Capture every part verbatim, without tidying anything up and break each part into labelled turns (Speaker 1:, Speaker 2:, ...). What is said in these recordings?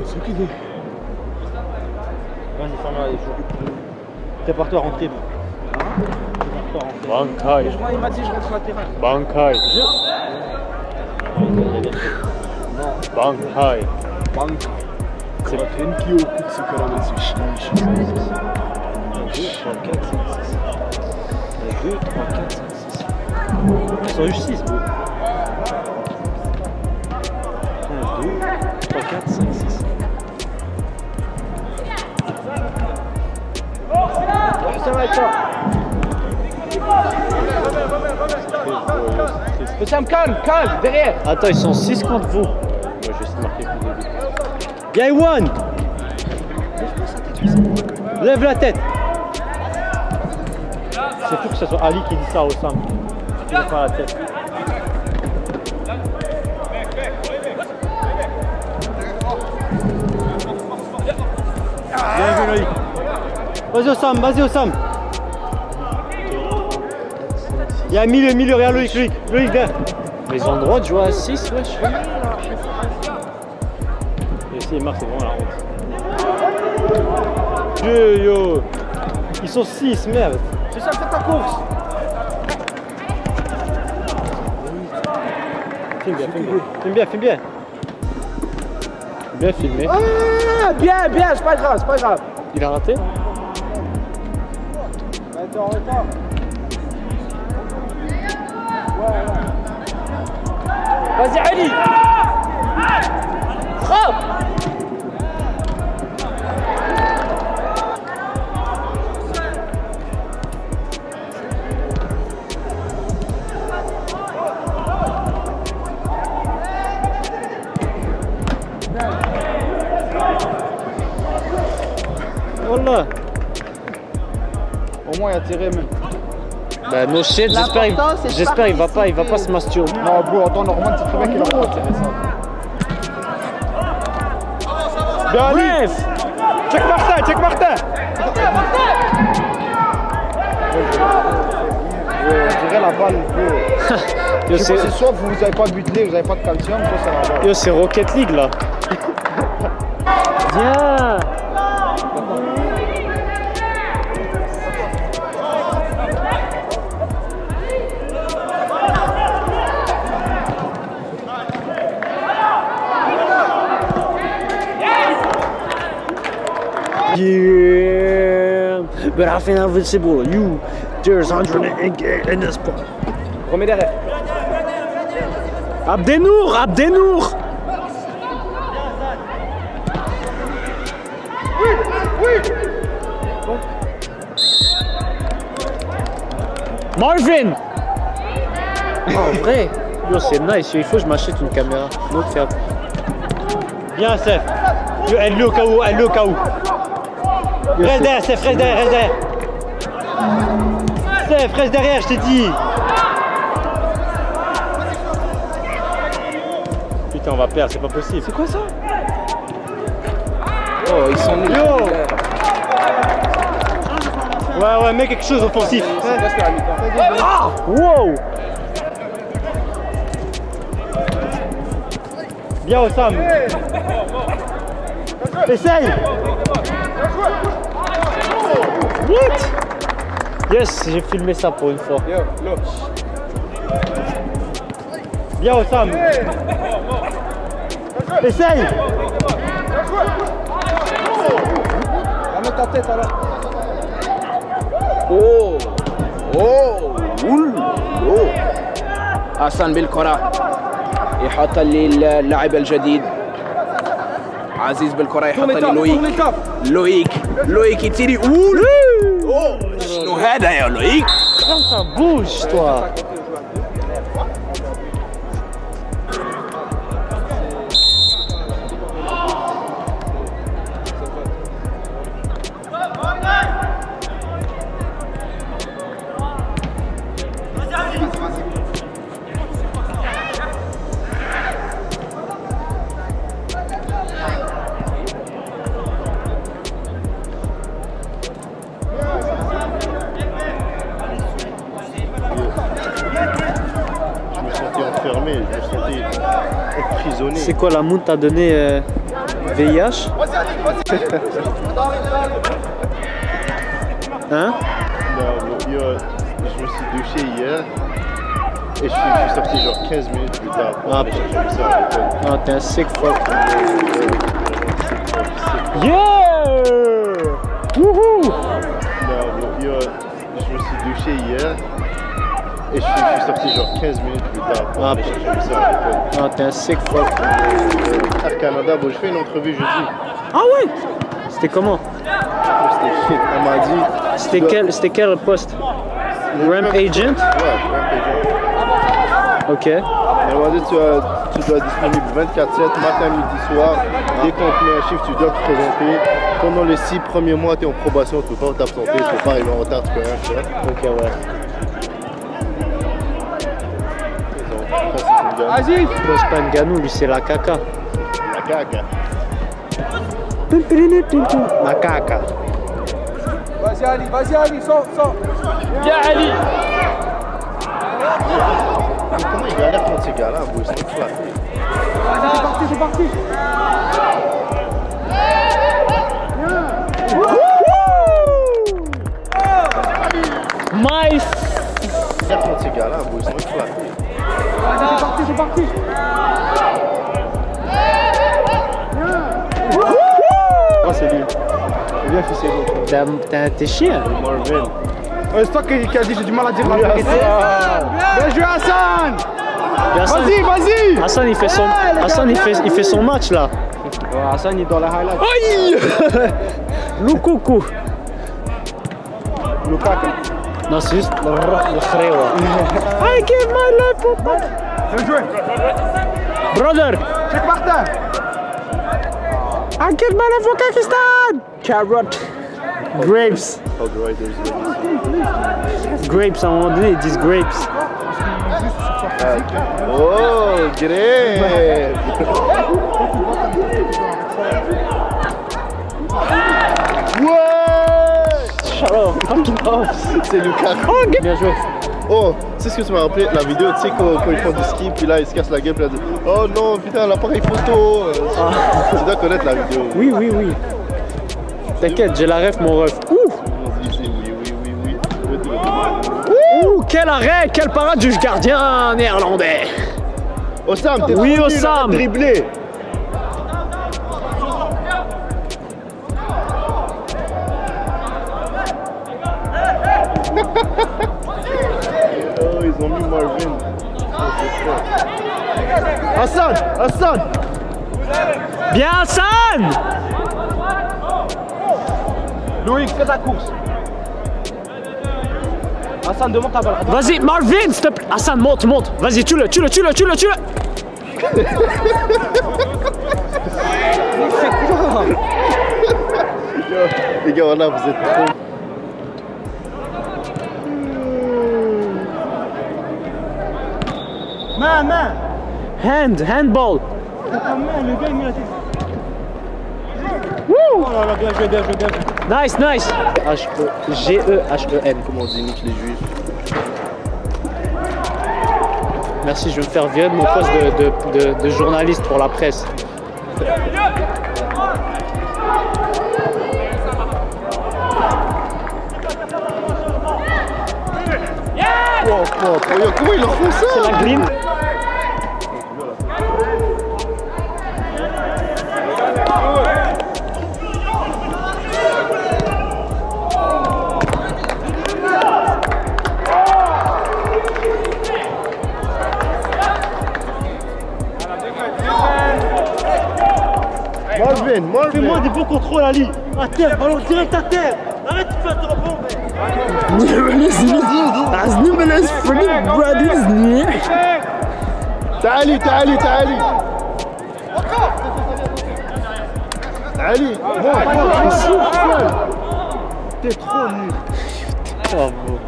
Speaker 1: C'est qui? Vas-y, ferme-la les joues. Prépare-toi à rentrer. Prépare-toi à rentrer.
Speaker 2: Bankai.
Speaker 1: Je crois qu'il m'a dit je rentre latéral.
Speaker 2: Bankai.
Speaker 1: Je...
Speaker 2: Non. Bankai.
Speaker 1: Bankai.
Speaker 2: C'est pas
Speaker 1: une qui au coup de ce que là, c'est chiant. deux, trois, quatre, cinq, six. deux, trois, quatre, cinq, six. Ils sont juste six, bro. un, deux, trois, quatre, cinq, six. Ça va être ça. Sam, calme, calme, derrière.
Speaker 2: Attends, ils sont six contre vous. Moi, je vais essayer de marquer plus de but.
Speaker 1: Bien, Iwan. Lève la tête. C'est fou que ce soit Ali qui dit ça au Sam. Il lève pas la tête. Bien vu, Loïc. Vas-y, Osam, vas-y, Osam. Il y a milieu, milieu, regarde Loïc, Loïc, Loïc, derrière.
Speaker 2: Mais ils ont le droit de jouer à six, wesh.
Speaker 1: Et aussi, Marc, c'est vraiment la honte. Dieu, yo. Ils sont six, merde. C'est ça, fais ta course. Filme bien, filme bien. Filme bien, filme bien.
Speaker 2: Bien filmé.
Speaker 1: Ah, bien, bien, c'est pas grave, c'est pas grave.
Speaker 2: Il a raté?
Speaker 1: Attends, attends. Ouais, ouais. Vas-y, Ali. Frappe. Voilà. Au moins il a tiré même.
Speaker 2: Bah no shit, j'espère il, j'espère il va pas, il va pas se masturber.
Speaker 1: Non bro, attends Norman, c'est très bien qu'il a pas tiré ça. Bien Ali. Check Martin, check Martin. On dirait la balle bro.
Speaker 2: Yo, c'est
Speaker 1: soit vous n'avez pas de butelé, vous n'avez pas de calcium, soit ça va.
Speaker 2: Yo, c'est Rocket League là. Viens. Yeah, but I think invincible. You, there's hundred in this spot.
Speaker 1: Remets derrière.
Speaker 2: Abdenour, Abdenour.
Speaker 1: Oui, oui.
Speaker 2: Marvin. Oh, en vrai, yo, c'est nice. Il faut que je m'achète une caméra. L'autre fait.
Speaker 1: Bien, Sef. Elle est au cas où, elle est au cas où. Reste derrière, Sef, reste derrière, reste derrière. Sef, reste derrière, je t'ai dit. Putain, on va perdre, c'est pas possible. C'est quoi ça?
Speaker 2: Oh, ils sont nuls.
Speaker 1: Yo. Ouais, ouais, mets quelque chose offensif.
Speaker 2: Ah, wow.
Speaker 1: Bien, Osam. Essaye.
Speaker 2: What? Yes, j'ai filmé ça pour une fois.
Speaker 1: Bien, Osam. Essaye. Ramène ta tête alors.
Speaker 3: اوه اوه اوه حسن بالكرة يحط لي اللاعب الجديد عزيز بالكرة يحط لي لويك لويك لويك يتيري اوه شنو هذا يا لويك؟
Speaker 2: Ça bouge, toi.
Speaker 4: Enfermé, je me sentais emprisonné.
Speaker 2: C'est quoi la moune t'a donné euh... V I H? Hein?
Speaker 4: Non, yo, je me suis douché hier et je suis, je suis sorti genre quinze minutes plus tard.
Speaker 2: Ah,
Speaker 4: Aller chercher ça à l'école.
Speaker 2: Ah, t'es un sick fuck. Yeah! Wouhou!
Speaker 4: Non, yo, je me suis douché hier et je suis, je suis sorti genre quinze minutes plus tard.
Speaker 2: Ah,
Speaker 4: Aller chercher ça à l'école.
Speaker 2: Ah, t'es un sick fuck.
Speaker 4: Air Canada, bon, je fais une entrevue jeudi.
Speaker 2: Ah ouais? C'était comment?
Speaker 4: C'était shit. Elle m'a dit.
Speaker 2: C'était quel, c'était quel poste? Ramp agent?
Speaker 4: Ouais, ramp agent.
Speaker 2: Ok.
Speaker 4: Elle m'a dit tu, as, tu dois être disponible vingt-quatre sept, matin, midi, soir. Dès qu'on te met un chiffre, tu dois te présenter. Pendant les six premiers mois, tu es en probation, tu ne peux pas t'absenter, tu ne peux pas arriver en retard, tu peux rien faire.
Speaker 2: Ok, ouais.
Speaker 4: Vas-y!
Speaker 2: Non, c'est pas Nganou, lui c'est la caca.
Speaker 4: La caca.
Speaker 2: La caca.
Speaker 5: Vas-y Ali, vas-y Ali, sors, sors.
Speaker 2: Viens Ali!
Speaker 4: Comment il galère contre ces gars-là, bro? Ils sont flattés.
Speaker 5: Vas-y, c'est parti, c'est parti.
Speaker 2: Nice!
Speaker 4: Il galère contre ces gars-là, bro. Ils sont flattés.
Speaker 5: Vas-y, c'est parti, c'est parti.
Speaker 4: Ah, c'est lui. C'est bien ficelé.
Speaker 2: T'es chien?
Speaker 4: Marvin.
Speaker 5: Ouais, c'est toi qui, qui a dit j'ai du mal à dire la vérité. Bien joué Hassan.
Speaker 2: Hassan,
Speaker 5: Vas-y, vas-y.
Speaker 2: Hassan il fait son, Hassan il fait, il fait son match là.
Speaker 5: Ouais, Hassan il est dans la highlight.
Speaker 2: Aïe! Lukuku.
Speaker 5: Lukaku.
Speaker 2: Non, c'est juste le, le khrewa. I give my life for that.
Speaker 5: Bien joué.
Speaker 2: Brother,
Speaker 5: Check Martin.
Speaker 2: I give my life for Pakistan. Carrot. Grapes.
Speaker 4: Oh, the Riders.
Speaker 2: Grapes, à un moment donné, ils disent grapes.
Speaker 4: Oh, grave! Ouais!
Speaker 2: Shut up, fucking off.
Speaker 4: C'est Lukaku.
Speaker 2: Bien joué.
Speaker 4: Oh, tu sais ce que ça m'a rappelé? La vidéo, tu sais, quand, quand ils font du ski, puis là, ils se cassent la gueule, puis là, ils disent oh non, putain, l'appareil photo! Tu dois connaître la vidéo.
Speaker 2: Oui, oui, oui. T'inquiète, j'ai la ref, mon ref. Ouh!
Speaker 4: Oui, oui, oui, oui, oui.
Speaker 2: Ouh, quel arrêt, quelle parade du gardien néerlandais.
Speaker 4: Osam, t'es
Speaker 2: Oui,
Speaker 4: trop nul,
Speaker 2: Osam.
Speaker 4: arrête de dribbler. Oh, ils ont mis Marvin. Oh, Hassan, Hassan.
Speaker 2: Bien, Hassan!
Speaker 5: Loïc, fais ta course. Hassan, demande ta balle.
Speaker 2: Vas-y, Marvin, s'il te plaît. Hassan, monte, monte. Vas-y, tue-le, tue-le, tue-le, tue-le, tue-le.
Speaker 4: Les gars, voilà, vous êtes trop.
Speaker 5: Main, main.
Speaker 2: Hand, handball.
Speaker 5: Main, le gars il met la tête.
Speaker 2: Wouh!
Speaker 5: Oh là là, bien joué, bien joué, bien joué.
Speaker 2: Nice, nice. H E G E H E N.
Speaker 4: Comment on dit nique les juifs?
Speaker 2: Merci, je vais me faire virer de mon poste de, de, de, de journaliste pour la presse.
Speaker 4: Oh, oh, oh, yo, comment ils leur font ça?
Speaker 2: C'est la green.
Speaker 4: Marvin, Marvin.
Speaker 1: Fais-moi des bons contrôles, Ali. À terre, ballon direct à terre. Arrête de faire de rebond, mec.
Speaker 4: تعالي تعالي تعالي تعالي t'es trop nul.
Speaker 2: Bravo.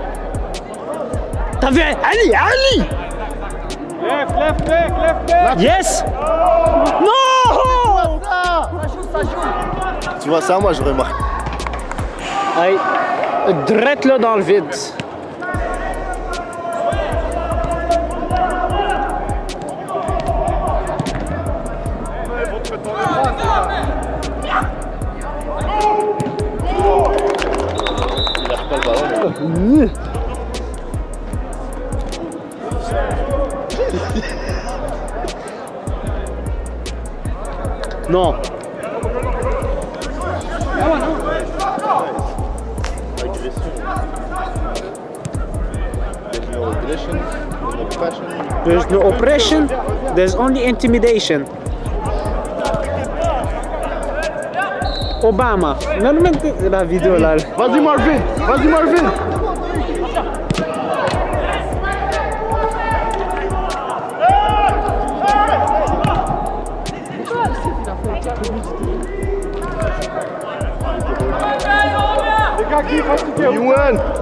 Speaker 2: T'as vu Ali, Ali.
Speaker 5: Lève, lève, lève, lève, lève.
Speaker 2: Yes. Non.
Speaker 4: Tu vois ça, moi je remarque.
Speaker 2: Allez, drette-le dans le vide. Non.
Speaker 4: Agression. There's no aggression. There's no passion.
Speaker 2: There's no oppression, there's only intimidation. Obama. Normalement, la vidéo là.
Speaker 5: Vas-y Marvin, vas-y Marvin.
Speaker 4: You win.